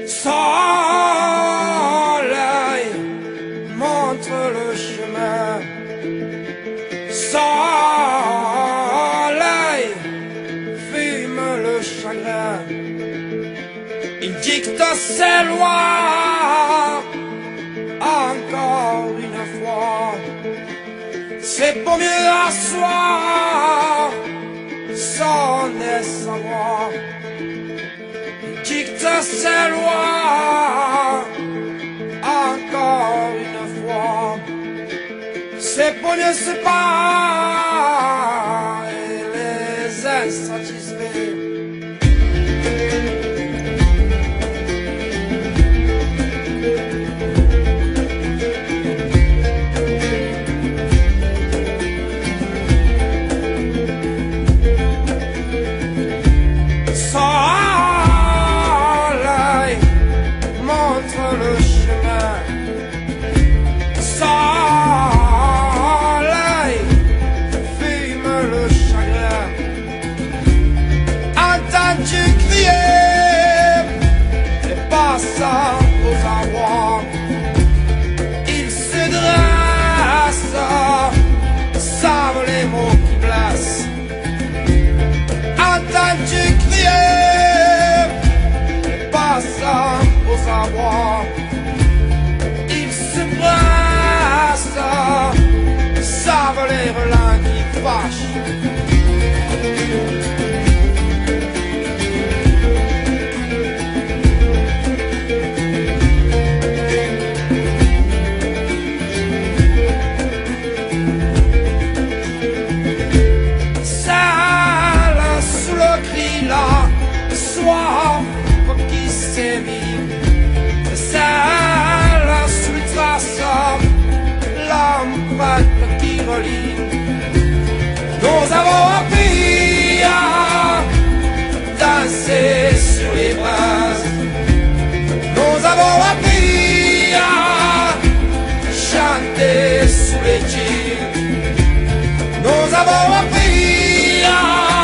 Soleil montre le chemin. Soleil fume le chagrin. Il dicte ses lois encore une fois. C'est pour mieux asseoir son savoir. Il dicte ses lois encore une fois. C'est pour mieux séparer les insatisfaits. Soleil montre le chemin. Soleil fume le chagrin. Entends-tu crier les passants aux abois? Ils se dressent, savent les mots qui blessent. Entends-tu crier les passants aux abois? Ils se pressent, savent les relents qui fâchent. Soif qui sévit, celle sous le trace, l'empreinte qui relie. Nous avons appris à danser sur les braises. Nous avons appris à chanter sous les tirs. Nous avons appris à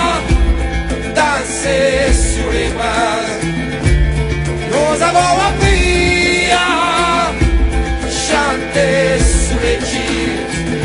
danser sur les braises. Nous avons appris à chanter sous les tirs.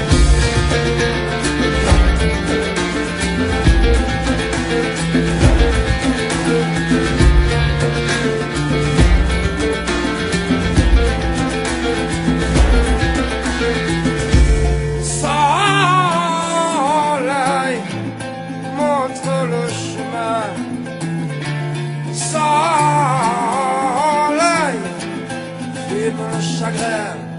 Soleil montre le chemin. Soleil fume le chagrin.